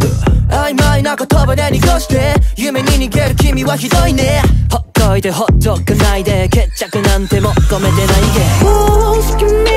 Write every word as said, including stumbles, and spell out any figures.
曖昧な言葉で濁して夢に逃げる君はひどいね。ほっといてほっとかないで決着なんて求めてないで。もう好き